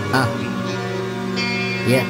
Yeah.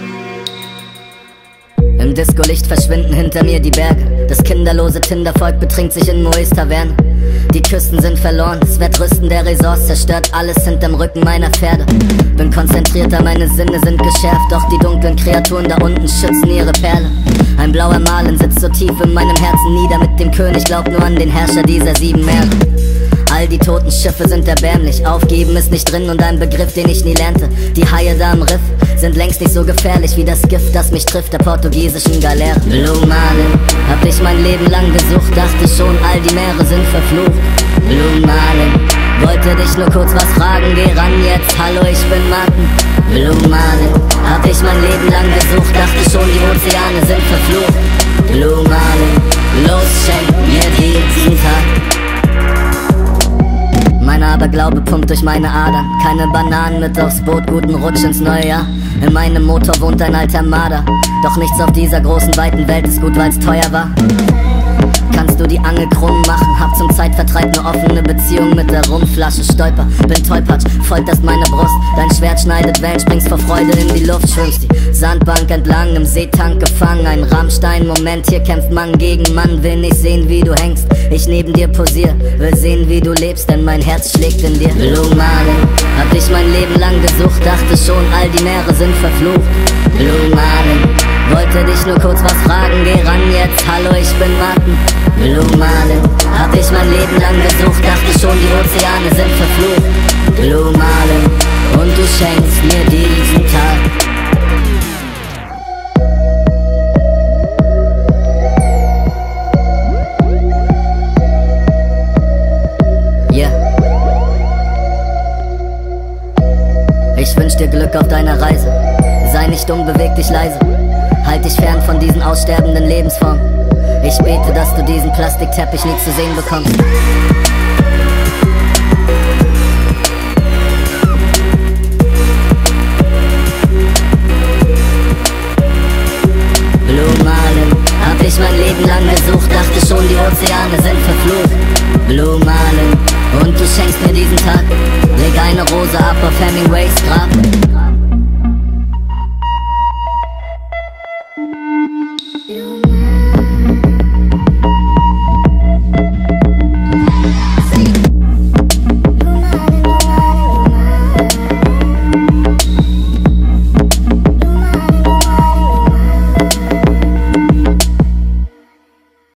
Im Disco-Licht verschwinden hinter mir die Berge. Das kinderlose Tindervolk betrinkt sich in Moes Taverne. Die Küsten sind verloren, das Wettrüsten der Ressorts zerstört alles hinterm Rücken meiner Pferde. Bin konzentrierter, meine Sinne sind geschärft, doch die dunklen Kreaturen da unten schützen ihre Perle. Ein blauer Malen sitzt so tief in meinem Herzen nieder mit dem König, glaubt nur an den Herrscher dieser 7 Meere. All die toten Schiffe sind erbärmlich, aufgeben ist nicht drin und ein Begriff, den ich nie lernte. Die Haie da am Riff sind längst nicht so gefährlich wie das Gift, das mich trifft, der portugiesischen Galeere. Blue Marlin, hab ich mein Leben lang gesucht, dachte schon, all die Meere sind verflucht. Blue Marlin, wollte dich nur kurz was fragen, geh ran jetzt, hallo, ich bin Martin. Blue Marlin, hab ich mein Leben lang gesucht, dachte schon, die Ozeane sind verflucht. Blue Marlin, los, schenk mir diesen Tag. Mein Aberglaube pumpt durch meine Adern. Keine Bananen mit aufs Boot, guten Rutsch ins neue Jahr. In meinem Motor wohnt ein alter Marder. Doch nichts auf dieser großen, weiten Welt ist gut, weil's teuer war. Kannst du die Angel krumm machen? Hab zum Zeitvertreib ne offene Beziehung mit der Rumflasche. Stolper, bin tollpatsch, folterst meine Brust. Dein Schwert schneidet Wellen, springst vor Freude in die Luft. Schwimmst die Sandbank entlang, im Seetank gefangen. Ein Rammstein-Moment, hier kämpft Mann gegen Mann. Will nicht sehen, wie du hängst, ich neben dir posier. Will sehen, wie du lebst, denn mein Herz schlägt in dir. Blue Marlin, hab ich mein Leben lang gesucht, dachte schon, all die Meere sind verflucht. Blue Marlin, wollte dich nur kurz was fragen, geh ran jetzt, hallo, ich bin Martin. Blue Marlin, hab ich mein Leben lang gesucht, dachte schon, die Ozeane sind verflucht. Blue Marlin, und du schenkst mir diesen Tag. Yeah. Ich wünsch dir Glück auf deiner Reise, sei nicht dumm, beweg dich leise. Halt dich fern von diesen aussterbenden Lebensformen. Ich bete, dass du diesen Plastikteppich nie zu sehen bekommst. Blue Marlin, hab ich mein Leben lang gesucht, dachte schon, die Ozeane sind verflucht. Blue Marlin, und du schenkst mir diesen Tag. Leg eine Rose ab auf Hemingways Grab.